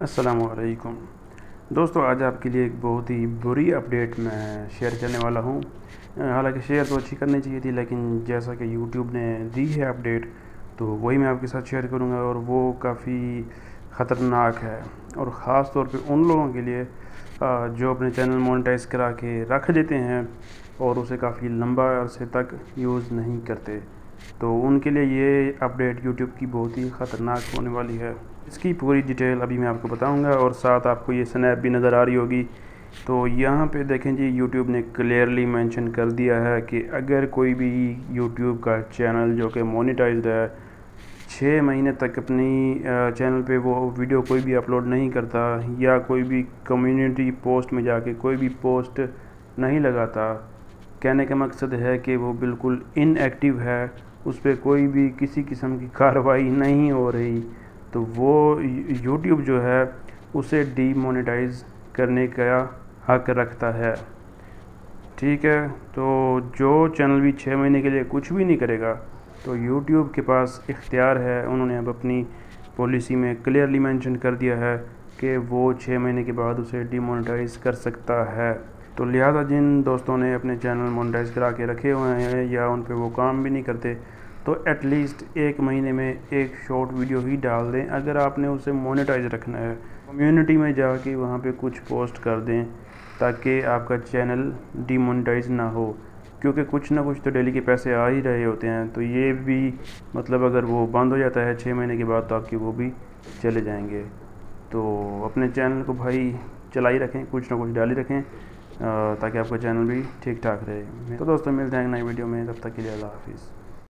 अस्सलामुअलैकुम दोस्तों, आज आपके लिए एक बहुत ही बुरी अपडेट मैं शेयर करने वाला हूँ। हालांकि शेयर तो अच्छी करनी चाहिए थी, लेकिन जैसा कि यूट्यूब ने दी है अपडेट, तो वही मैं आपके साथ शेयर करूँगा। और वो काफ़ी ख़तरनाक है, और ख़ास तौर पे उन लोगों के लिए जो अपने चैनल मोनेटाइज करा के रख देते हैं और उसे काफ़ी लंबा अरसे तक यूज़ नहीं करते। तो उनके लिए ये अपडेट यूट्यूब की बहुत ही ख़तरनाक होने वाली है। इसकी पूरी डिटेल अभी मैं आपको बताऊंगा, और साथ आपको ये स्नैप भी नज़र आ रही होगी। तो यहाँ पे देखें जी, यूट्यूब ने क्लियरली मेंशन कर दिया है कि अगर कोई भी यूट्यूब का चैनल जो कि मोनेटाइज्ड है 6 महीने तक अपनी चैनल पे वो वीडियो कोई भी अपलोड नहीं करता, या कोई भी कम्युनिटी पोस्ट में जाके कोई भी पोस्ट नहीं लगाता, कहने का मकसद है कि वो बिल्कुल इनएक्टिव है, उस पर कोई भी किसी किस्म की कार्रवाई नहीं हो रही, तो वो यूट्यूब जो है उसे डीमोनेटाइज करने का हक रखता है। ठीक है, तो जो चैनल भी 6 महीने के लिए कुछ भी नहीं करेगा, तो यूट्यूब के पास इख्तियार है। उन्होंने अब अपनी पॉलिसी में क्लियरली मेंशन कर दिया है कि वो 6 महीने के बाद उसे डीमोनेटाइज कर सकता है। तो लिहाजा जिन दोस्तों ने अपने चैनल मोनेटाइज करा के रखे हुए हैं, या उन पे वो काम भी नहीं करते, तो एटलीस्ट 1 महीने में एक शॉर्ट वीडियो ही डाल दें। अगर आपने उसे मोनेटाइज रखना है, कम्युनिटी में जाके वहाँ पे कुछ पोस्ट कर दें, ताकि आपका चैनल डीमोनेटाइज ना हो, क्योंकि कुछ ना कुछ तो डेली के पैसे आ ही रहे होते हैं। तो ये भी मतलब अगर वो बंद हो जाता है 6 महीने के बाद, तो आपके वो भी चले जाएंगे। तो अपने चैनल को भाई चला ही रखें, कुछ ना कुछ डाल ही रखें, ताकि आपका चैनल भी ठीक ठाक रहे। तो दोस्तों, मिलते हैं एक नई वीडियो में, तब तक के लिए अल्लाह हाफिज़।